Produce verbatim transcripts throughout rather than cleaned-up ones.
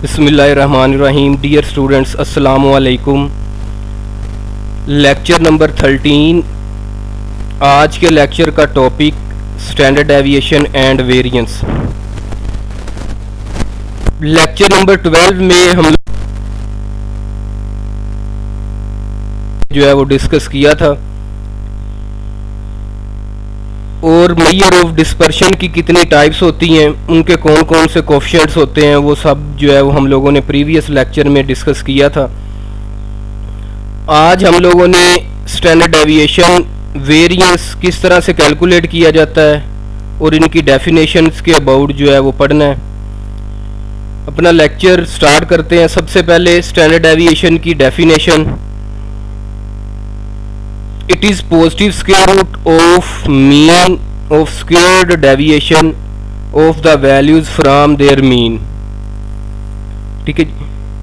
बिस्मिल्लाहिर्रहमानिर्रहीम। Dear students, अस्सलामु अलैकुम। Lecture number thirteen. आज के लेक्चर का topic standard deviation and variance. Lecture number twelve में हम जो है वो डिस्कस किया था और मेजर ऑफ डिस्पर्शन की कितनी टाइप्स होती हैं, उनके कौन कौन से कोफिशिएंट्स होते हैं, वो सब जो है वो हम लोगों ने प्रीवियस लेक्चर में डिस्कस किया था। आज हम लोगों ने स्टैंडर्ड डेविएशन, वेरिएंस किस तरह से कैलकुलेट किया जाता है और इनकी डेफिनेशंस के अबाउट जो है वो पढ़ना है। अपना लेक्चर स्टार्ट करते हैं। सबसे पहले स्टैंडर्ड डेविएशन की definition. It is positive square root of mean of squared deviation of the values from their mean। ठीक है,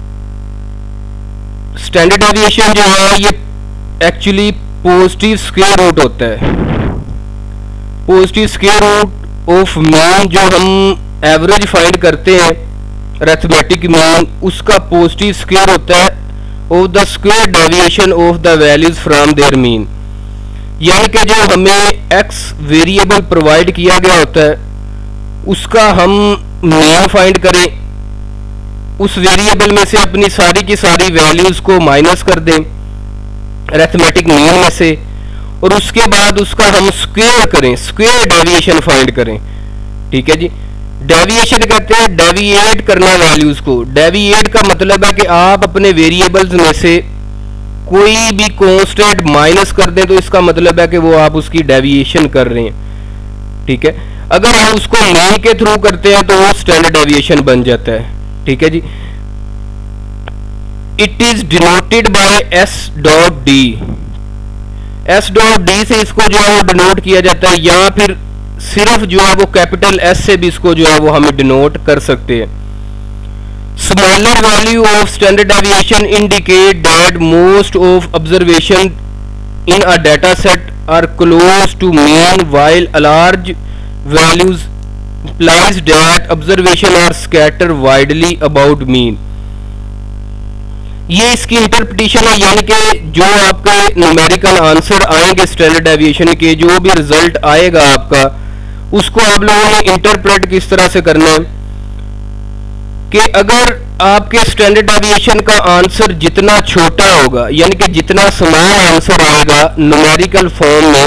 स्टैंडर्ड डेविएशन जो है ये एक्चुअली पॉजिटिव स्क्वायर रूट होता है। Positive square root of mean जो हम एवरेज फाइंड करते हैं, अरिथमेटिक मीन, उसका पॉजिटिव स्क्वायर होता है of the square deviation of the values from their mean. यानी कि जो हमें x वेरिएबल प्रोवाइड किया गया होता है उसका हम मीन फाइंड करें, उस वेरिएबल में से अपनी सारी की सारी वैल्यूज को माइनस कर दें अरिथमेटिक मीन में से, और उसके बाद उसका हम स्क्वायर करें, स्क्वायर डेविएशन फाइंड करें। ठीक है जी, डेविएशन कहते हैं डेविएट करना वैल्यूज को। डेविएट का मतलब है कि आप अपने वेरिएबल्स में से कोई भी कांस्टेंट माइनस कर दें तो इसका मतलब है कि वो आप उसकी डेविएशन कर रहे हैं। ठीक है, अगर हम उसको मीन के थ्रू करते हैं तो वो स्टैंडर्ड डेविएशन बन जाता है। ठीक है जी, it is denoted by S dot D. S dot D से इसको जो है वो डिनोट किया जाता है, या फिर सिर्फ जो है वो कैपिटल एस से भी इसको जो है वो हमें डिनोट कर सकते हैं। Smaller value of standard deviation indicate that most of observation in a data set are close to mean, while a large values implies that observation are scattered widely about mean। ये इसकी interpretation है, यानी कि जो आपके numerical answer आएंगे standard deviation के, जो भी रिजल्ट आएगा आपका, उसको आप लोगों ने इंटरप्रेट किस तरह से करना है कि अगर आपके स्टैंडर्ड डेविएशन का आंसर जितना छोटा होगा, यानी कि जितना स्मॉल आंसर आएगा न्यूमेरिकल फॉर्म में,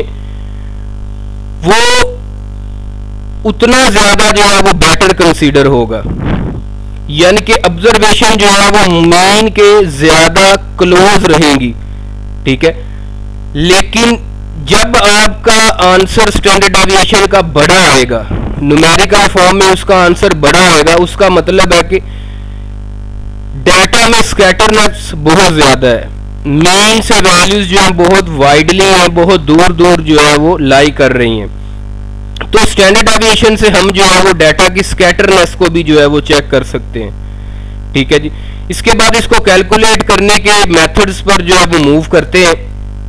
वो उतना ज्यादा जो है वो बेटर कंसीडर होगा। यानी कि ऑब्जर्वेशन जो है वो मीन के ज्यादा क्लोज रहेंगी। ठीक है, लेकिन जब आपका आंसर स्टैंडर्ड डेविएशन का बड़ा आएगा, न्यूमेरिकल फॉर्म में उसका आंसर बड़ा आएगा, उसका मतलब है कि डाटा में स्कैटरनेस बहुत ज्यादा है, मीन से वैल्यूज जो है बहुत वाइडली हैं, बहुत दूर दूर जो है वो लाई कर रही हैं। तो स्टैंडर्ड डेविएशन से हम जो है वो डाटा की स्कैटरनेस को भी जो है वो चेक कर सकते हैं। ठीक है जी, इसके बाद इसको कैलकुलेट करने के मेथड्स पर जो है वो मूव करते हैं।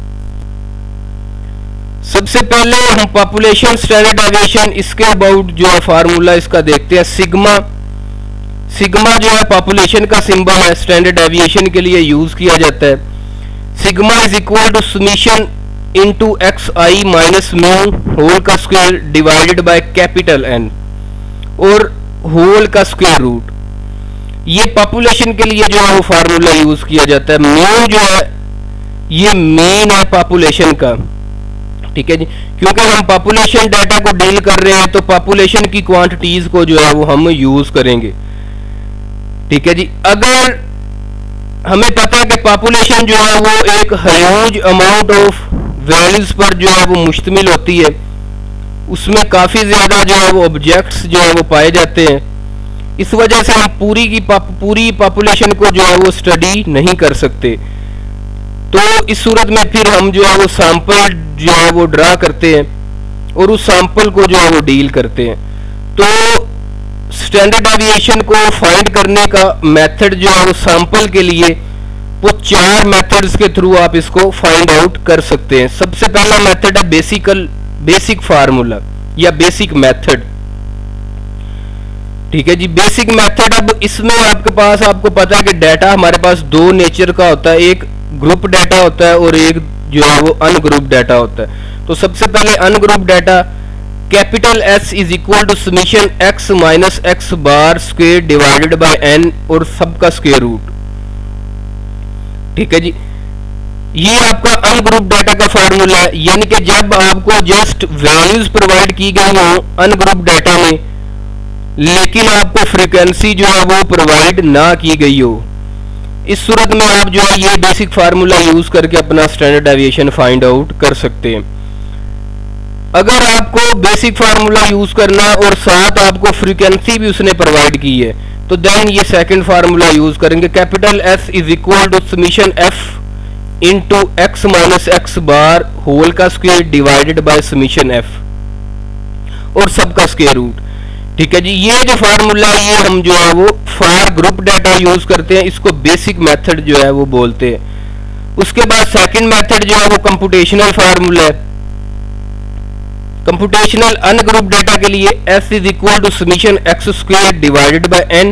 सबसे पहले हम पॉपुलेशन स्टैंडर्ड डेविएशन, इसके अबाउट जो है फार्मूला इसका देखते हैं। सिग्मा सिग्मा जो है पॉपुलेशन का सिंबल है, स्टैंडर्ड डेविएशन के लिए यूज किया जाता है। Sigma is equal to summation into X I minus mu whole का square divided by capital N और होल का स्क्वायर रूट। ये पॉपुलेशन के लिए जो है वो फार्मूला यूज किया जाता है। म्यू जो है ये मेन है पॉपुलेशन का। ठीक है जी, क्योंकि हम पॉपुलेशन डाटा को डील कर रहे हैं तो पॉपुलेशन की क्वांटिटीज को जो है वो हम यूज करेंगे। ठीक है जी, अगर हमें पता है कि पॉपुलेशन जो है वो एक ह्यूज अमाउंट ऑफ वैल्यूज पर जो है वो मुश्तमिल होती है, उसमें काफी ज्यादा जो है वो ऑब्जेक्ट्स जो है वो पाए जाते हैं, इस वजह से हम पूरी की पूरी पॉपुलेशन को जो है वो स्टडी नहीं कर सकते। तो इस सूरत में फिर हम जो है वो सैंपल जो है वो ड्रा करते हैं और उस सैंपल को जो है वो डील करते हैं। तो स्टैंडर्ड डेविएशन को फाइंड करने का मेथड जो है वो सैंपल के लिए वो चार मेथड्स के थ्रू आप इसको फाइंड आउट कर सकते हैं। सबसे पहला मेथड है बेसिकल बेसिक फार्मूला या बेसिक मेथड। ठीक है जी। बेसिक मेथड, अब इसमें आपके पास, आपको पता है कि डाटा हमारे पास दो नेचर का होता है, एक ग्रुप डाटा होता है और एक जो है वो अनग्रुप डाटा होता है। तो सबसे पहले ungroup data, capital S is equal to summation X minus X bar square divided by N और सबका स्क्वेयर रूट। ठीक है जी, ये आपका अनग्रुप डाटा का फार्मूला है, यानी कि जब आपको जस्ट वैल्यूज प्रोवाइड की गई हो अनग्रुप डाटा में, लेकिन आपको फ्रीक्वेंसी जो है वो प्रोवाइड ना की गई हो, इस सूरत में आप जो है ये बेसिक फार्मूला यूज करके अपना स्टैंडर्ड डेविएशन फाइंड आउट कर सकते हैं। अगर आपको बेसिक फार्मूला यूज करना है और साथ आपको फ्रीक्वेंसी भी उसने प्रोवाइड की है, तो देन ये सेकंड फार्मूला यूज करेंगे, capital S is equal to summation F into X minus X bar whole का square divided by summation F और सबका स्क्वायर रूट। ठीक है जी, ये जो फार्मूला है ये हम जो है वो फॉर ग्रुप डाटा यूज करते हैं, इसको बेसिक मेथड जो है वो बोलते हैं। उसके बाद सेकंड मेथड जो है वो कंप्यूटेशनल फार्मूला है। कंप्यूटेशनल अनग्रुप डाटा के लिए S is equal to summation X square divided by N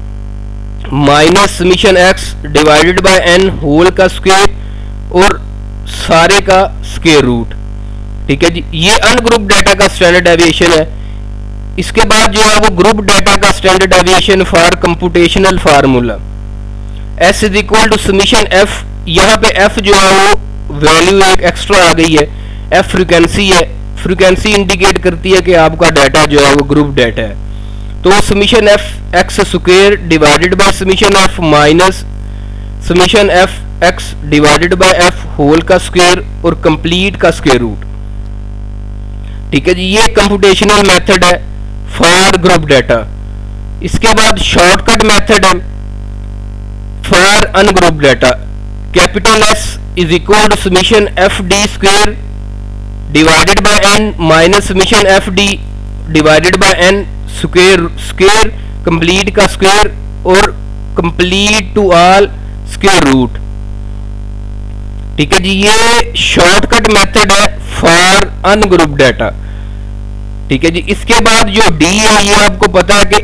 minus summation X divided by N whole का स्क्वायर और सारे का स्क्वायर रूट। ठीक है जी, ये अनग्रुप डाटा का स्टैंडर्ड डेविएशन है। इसके बाद जो है वो ग्रुप डाटा का standard deviation for computational formula, S is equal to summation F, यहाँ पे एफ जो है वो वैल्यू एक एक्स्ट्रा आ गई है, एफ फ्रीक्वेंसी है, फ्रीक्वेंसी इंडिकेट करती है कि आपका डाटा जो है वो ग्रुप डाटा है। तो summation F X square divided by summation F minus summation F X divided by F whole का स्क्वायर और कंप्लीट का स्क्वायर रूट। ठीक है जी, ये कंप्यूटेशनल मेथड है फॉर ग्रुप डाटा। इसके बाद शॉर्टकट मेथड है for ungroup data, capital S is equal to summation F D square divided by N minus summation F D divided by N square square complete का square और complete to all square root. ठीक है जी, ये shortcut method है for ungroup data. ठीक है जी, इसके बाद जो डी है ये आपको पता है कि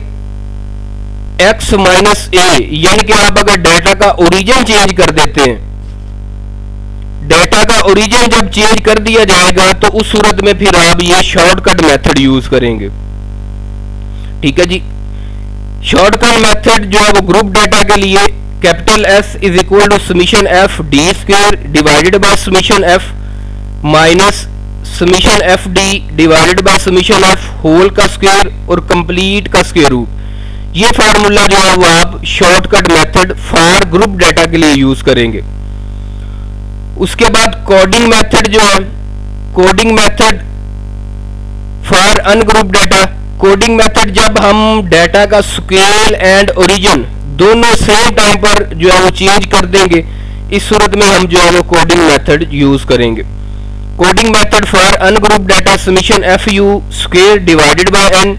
एक्स माइनस ए, यानी कि आप अगर डाटा का ओरिजिन चेंज कर देते हैं, डाटा का ओरिजिन जब चेंज कर दिया जाएगा तो उस सूरत में फिर आप ये शॉर्टकट मेथड यूज करेंगे। ठीक है जी, शॉर्टकट मेथड जो है वो ग्रुप डाटा के लिए capital S is equal to summation F D square divided by summation F minus summation F D divided by summation F whole का स्क्वायर और कंप्लीट का स्क्वायर रूट। ये फार्मूला जो है वो आप shortcut method for group data के लिए यूज करेंगे। उसके बाद कोडिंग मेथड जो है, coding method for ungroup data, coding method जब हम डाटा का स्केल एंड ओरिजिन दोनों सेम टाइम पर जो है वो चेंज कर देंगे, इस सूरत में हम जो है वो कोडिंग मेथड यूज करेंगे। Coding method for ungroup data summation F U square divided by N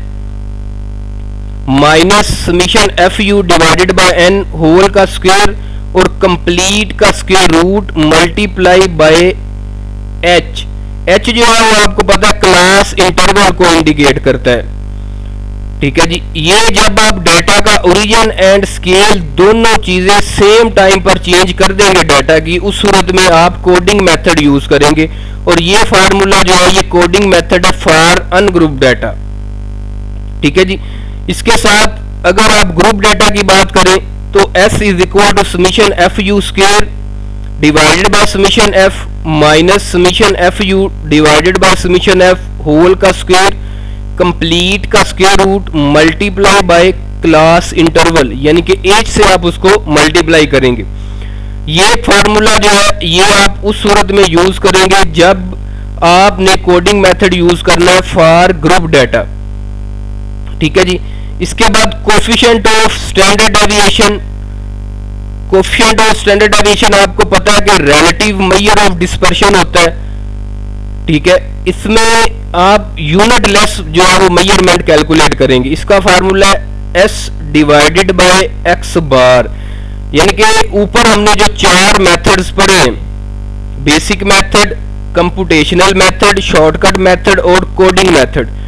minus summation F U divided by N whole का स्क्वायर और कंप्लीट का square root multiply by H. H जो है वो आपको पता है क्लास इंटरवल को इंडिकेट करता है। ठीक है जी, ये जब आप डाटा का ओरिजिन एंड स्केल दोनों चीजें सेम टाइम पर चेंज कर देंगे डाटा की, उस सूरत में आप कोडिंग मेथड यूज करेंगे और ये फार्मूला जो है ये कोडिंग मेथड है फॉर अनग्रुप डाटा। ठीक है जी, इसके साथ अगर आप ग्रुप डाटा की बात करें तो S is equal to summation F U square divided by summation F minus summation F U divided by summation F whole का स्क्वायर कंप्लीट का square root multiply by class interval, यानी कि H से आप उसको मल्टीप्लाई करेंगे। ये formula जो है ये आप उस सूरत में यूज करेंगे जब आपने कोडिंग मेथड यूज करना है फॉर ग्रुप डाटा। ठीक है जी, इसके बाद coefficient of standard deviation, coefficient of standard deviation आपको पता है कि रिलेटिव मेजर ऑफ डिस्पर्शन होता है। ठीक है, इसमें आप यूनिट लेस जो है वो मेजरमेंट कैलकुलेट करेंगे। इसका फार्मूला है S divided by X bar, यानी कि ऊपर हमने जो चार मेथड्स पढ़े हैं, basic method, computational method, shortcut method और कोडिंग मेथड,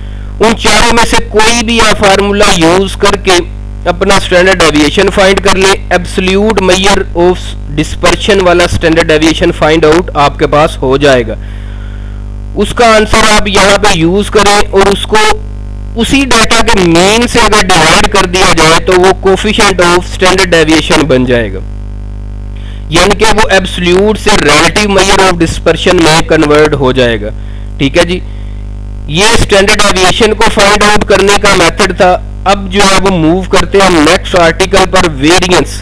उन चारों में से कोई भी आप फार्मूला यूज करके अपना स्टैंडर्ड डेविएशन फाइंड कर ले। एब्सोल्यूट मेजर ऑफ डिस्पर्शन वाला स्टैंडर्ड डेविएशन फाइंड आउट आपके पास हो जाएगा। उसका आंसर आप यहाँ पे यूज करें और उसको उसी डाटा के मीन से अगर डिवाइड कर दिया जाए तो वो कोफिशिएंट ऑफ स्टैंडर्ड डेविएशन बन जाएगा, यानी कि वो एब्सोल्यूट से रिलेटिव मेजर ऑफ डिस्पर्शन में कन्वर्ट हो जाएगा। ठीक है जी, ये स्टैंडर्ड डेविएशन को फाइंड आउट करने का मेथड था। अब जो है वो मूव करते हैं हम नेक्स्ट आर्टिकल पर, वेरिएंस।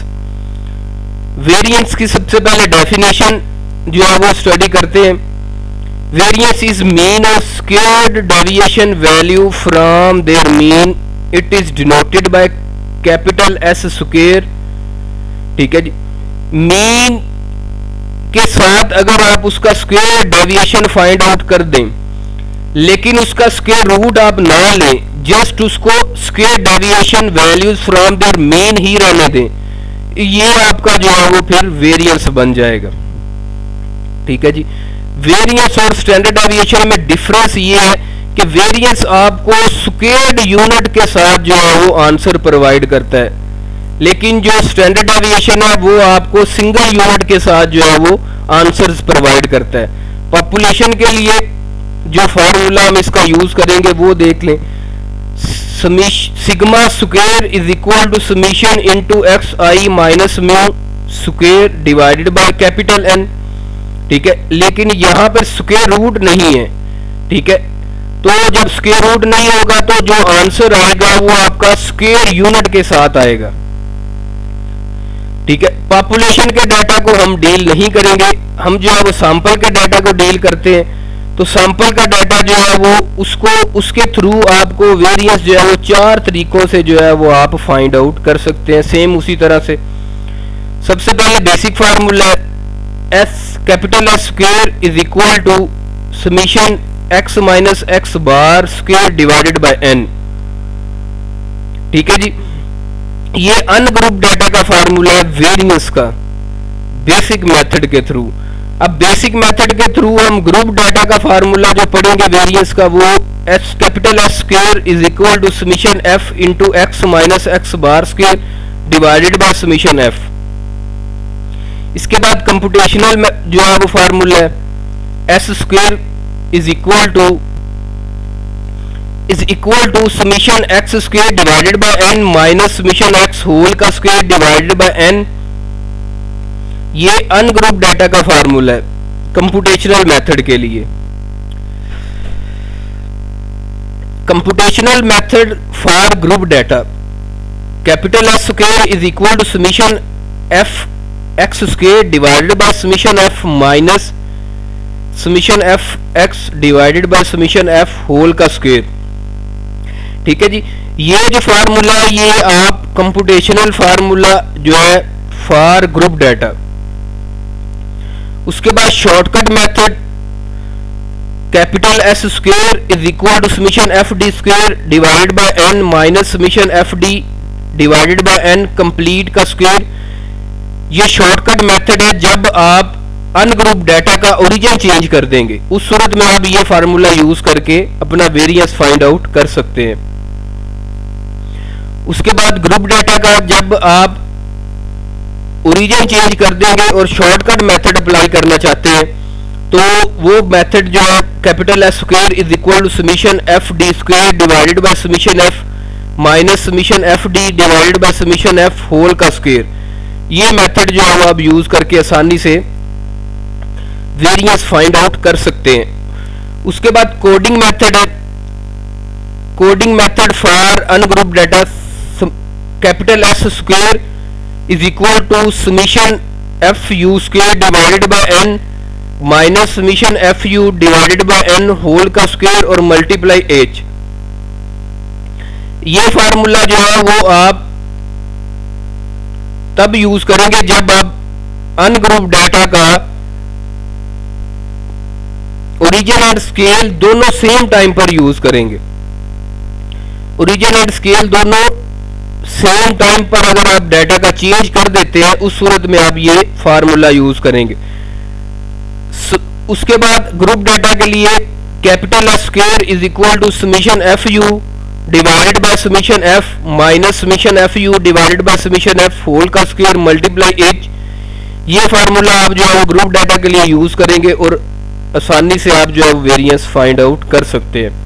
वेरिएंस की सबसे पहले डेफिनेशन जो है वो स्टडी करते हैं। Variance is mean of squared deviation value from their mean. It is denoted by capital S square. ठीक है जी, मीन के साथ अगर आप उसका स्क्वेयर डेविएशन फाइंड आउट कर दें लेकिन उसका स्क्वेयर रूट आप ना लें, जस्ट उसको square deviation values from their mean ही रहने दें, ये आपका जो है वो फिर वेरिएंस बन जाएगा। ठीक है जी, वेरिएंस और स्टैंडर्ड डेविएशन में डिफरेंस ये है कि वेरिएंस आपको स्क्वेयर्ड यूनिट के साथ जो है वो आंसर प्रोवाइड करता है, लेकिन जो स्टैंडर्ड डेविएशन है वो आपको सिंगल यूनिट के साथ जो है वो आंसर्स प्रोवाइड करता है। पॉपुलेशन के लिए जो फार्मूला हम इसका यूज करेंगे वो देख लें। Sigma square is equal to summation into X I minus mu square divided by capital N. ठीक है, लेकिन यहां पर स्क्वेयर रूट नहीं है। ठीक है, तो जब स्क्वेयर रूट नहीं होगा तो जो आंसर आएगा वो आपका स्क्वेयर यूनिट के साथ आएगा। ठीक है, पॉपुलेशन के डाटा को हम डील नहीं करेंगे, हम जो है वो सैंपल के डाटा को डील करते हैं। तो सैंपल का डाटा जो है वो उसको उसके थ्रू आपको वेरिएंस जो है वो चार तरीकों से जो है वो आप फाइंड आउट कर सकते हैं, सेम उसी तरह से। सबसे पहले basic formula S capital S square is equal to summation X minus X bar square divided by N. ठीक है जी, ये अनग्रुप डाटा का फार्मूला है वेरिएंस का बेसिक मेथड के थ्रू। अब बेसिक मेथड के थ्रू हम ग्रुप डाटा का फार्मूला जो पढ़ेंगे वेरिएंस का, वो S capital S square is equal to summation F into X minus X bar square divided by summation F. इसके बाद कंप्यूटेशनल जो है वो फार्मूला है S square is equal to is equal to summation X square divided by N minus summation X whole का square divided by N. ये ungroup data का formula है कंप्यूटेशनल मेथड के लिए। Computational method for group data, capital S square is equal to summation F X square divided by summation F minus summation F X divided by summation F whole का square. ठीक है जी, ये जो formula है ये आप कंप्यूटेशनल फार्मूला जो है फॉर ग्रुप डाटा। उसके बाद shortcut method capital S square is equal to summation F D square divided by N minus summation F D divided by N complete का स्क्वायर। ये शॉर्टकट मेथड है जब आप ungroup data का origin change कर देंगे, उस सूरत में आप ये फार्मूला यूज करके अपना वेरिएंस फाइंड आउट कर सकते हैं। उसके बाद ग्रुप डाटा का जब आप ओरिजिन चेंज कर देंगे और शॉर्टकट मेथड अप्लाई करना चाहते हैं तो वो मेथड जो है capital S square is equal to summation F D square divided by summation F minus summation F D divided by summation F whole का स्क्वायर। ये मेथड जो है वो आप यूज करके आसानी से वेरिएंस फाइंड आउट कर सकते हैं। उसके बाद कोडिंग मेथड है, coding method for ungroup data capital S square is equal to summation F U square divided by N minus summation F U divided by N whole का square और multiply H. ये formula जो है वो आप तब use करेंगे जब आप अनग्रुप डाटा का ओरिजिन एंड स्केल दोनों सेम टाइम पर यूज करेंगे। ओरिजिन एंड स्केल दोनों सेम टाइम पर अगर आप डाटा का चेंज कर देते हैं उस सूरत में आप ये फार्मूला यूज करेंगे। उसके बाद ग्रुप डाटा के लिए capital F square is equal to summation F U divided by summation F minus summation F U divided by summation F whole का स्क्वायर मल्टीप्लाई एच। ये फार्मूला आप जो है वो ग्रुप डाटा के लिए यूज करेंगे और आसानी से आप जो है वेरिएंस फाइंड आउट कर सकते हैं।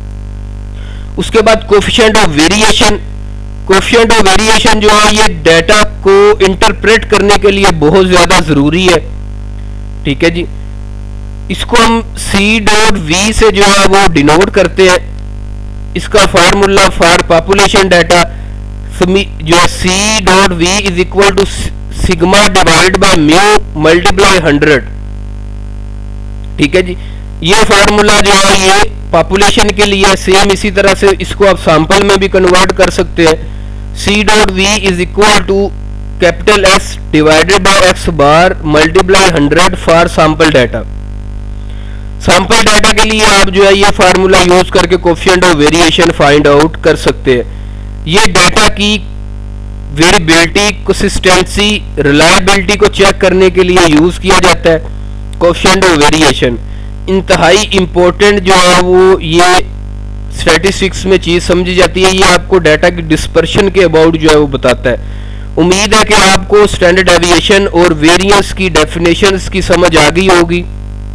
उसके बाद coefficient of variation. Coefficient of variation जो है ये डाटा को इंटरप्रेट करने के लिए बहुत ज्यादा जरूरी है, ठीक है जी। इसको हम सी डॉट वी से जो है वो डिनोट करते हैं। इसका फार्मूला फॉर पॉपुलेशन डाटा जो है C dot V is equal to sigma divide by mu multiply hundred, ठीक है जी। ये फार्मूला जो है ये पॉपुलेशन के लिए सेम, इसी तरह से इसको आप सैंपल में भी कन्वर्ट कर सकते हैं। C dot V is equal to capital S divided by X bar multiply hundred for sample data. Sample data के लिए आप जो है ये फार्मूला यूज करके coefficient of variation find out कर सकते हैं। ये डाटा की वेरिएबिलिटी, कंसिस्टेंसी, रिलायबिलिटी को चेक करने के लिए यूज किया जाता है कोफिशिएंट ऑफ वेरिएशन। इंतहाई इंपॉर्टेंट जो है वो ये स्टैटिस्टिक्स में चीज समझी जाती है। ये आपको डाटा की डिस्पर्शन के अबाउट जो है वो बताता है। उम्मीद है कि आपको स्टैंडर्ड डेविएशन और वेरिएंस की डेफिनेशंस की समझ आ गई होगी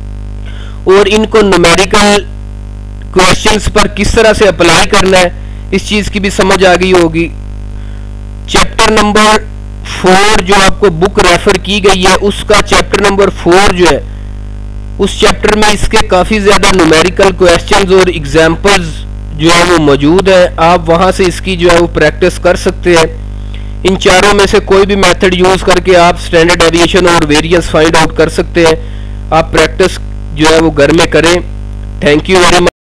और इनको न्यूमेरिकल क्वेश्चंस पर किस तरह से अप्लाई करना है इस चीज की भी समझ आ गई होगी। चैप्टर नंबर फोर जो आपको बुक रेफर की गई है उसका चैप्टर नंबर फोर जो है उस चैप्टर में इसके काफी ज्यादा न्यूमेरिकल क्वेश्चंस और एग्जांपल्स जो है वो मौजूद है। आप वहां से इसकी जो है वो प्रैक्टिस कर सकते हैं। इन चारों में से कोई भी मेथड यूज करके आप स्टैंडर्ड डेविएशन और वेरिएंस फाइंड आउट कर सकते हैं। आप प्रैक्टिस जो है वो घर में करें। Thank you very much.